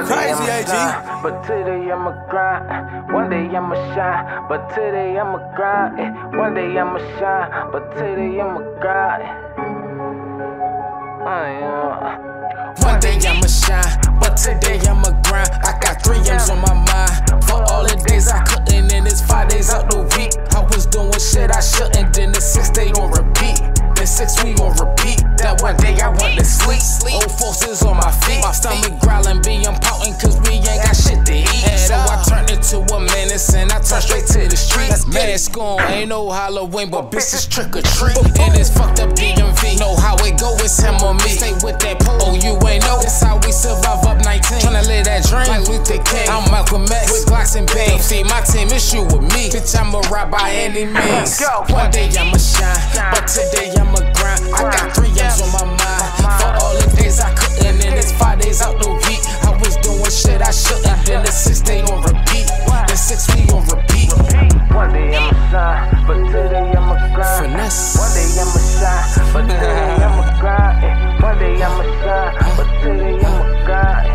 crazy, AG. But today I'ma grind. One day I'ma shine. But today I'ma grind. One day I'ma shine. But today I'ma grind. One day I'ma shine. But today I'ma grind. I got 3 M's on my mind. For all the days I couldn't, and it's 5 days out the week. I was doing shit I shouldn't. Then the 6th day on repeat. Then 6 we on repeat. That one day I went to sleep. Old forces on my feet. My stomach growling, being potent, cause we ain't got shit to eat. So I turned into a menace and I turned straight to the streets. Mask on, ain't no Halloween, but bitch is trick or treat. And it's fucked up DMV. Know how it go, it's him or me. Stay with that pole, oh you ain't know. This how we survive up 19. Tryna live that dream like Luther King. I'm Malcolm X with Glocks and Bang. See my team, it's you with me. Bitch, I'ma ride by any means. One day I'ma shine, but today I'ma grind. I got 3 M's on my mind. For all the days I couldn't, and it's 5 days out the week. I was doing shit I shouldn't. Then the 6th day on repeat. The 6th we on repeat. One day I'ma shine, but today I'ma grind. Finesse. One day I'ma shine, but today I'ma grind. One day I'ma shine, but today I'ma grind.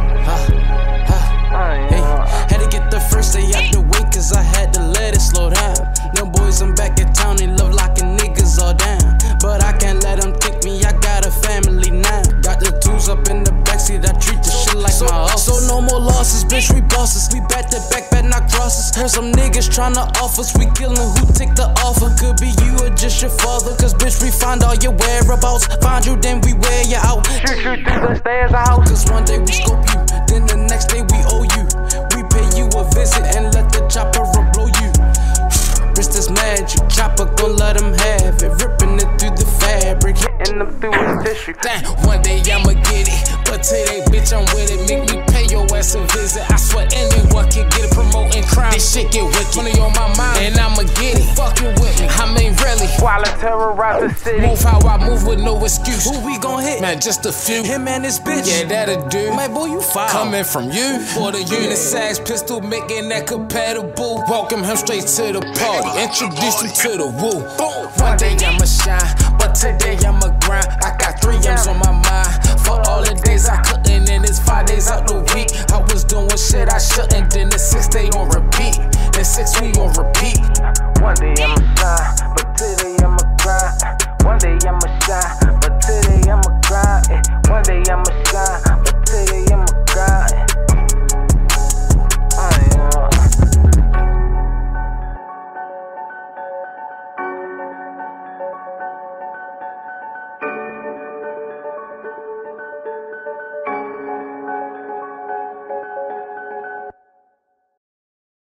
Hey, had to get the first day out the way, cause I had to let it slow down. Them boys, I'm back in town, they love locking niggas all down. But I can't let them take me, I got a family now. Got the tools up in the backseat, I treat the shit like my office. So no more losses, bitch, we bosses. We back to back, bet not crosses. Heard some niggas tryna off us, we killin' who take the offer. Could be you or just your father, cause bitch, we find all your whereabouts. Find you, then we wear you out. Shoot you through the stairs out. Cause one day we scope you, then the next day we owe you. We pay you a visit and let the chopper blow you. Wrist is magic, chopper gon' let him have it. Ripping it through the fabric, Hitting them through his tissue. damn, one day I'ma get it, but today, bitch, I'm with it. Make me pay your ass a visit. I swear anyone can get it, promoting crime. This shit get wicked. Money on my mind, and I'ma get it. Fucking with me, I mean really. While I terrorize the city. Move how I move with no excuse. Who we gon' hit? Man, just a few. Him and his bitch. Yeah, that'll do. Man, boy, you foul. Coming from you. For the unisex pistol, making that compatible. Welcome him straight to the party. Introduce him to the woo. One day I'ma shine, but today I'ma grind. I got 3 M's on my mind. For all the days I couldn't, and it's 5 days out the week. I was doing shit I shouldn't. Then the 6th day on repeat. The 6th we